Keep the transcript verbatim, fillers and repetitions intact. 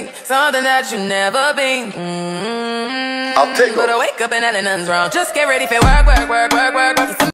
dream, something that you never been. Mm-hmm. I'll take But I wake up and nothing's wrong. Just get ready for work, work, work, work, work, work.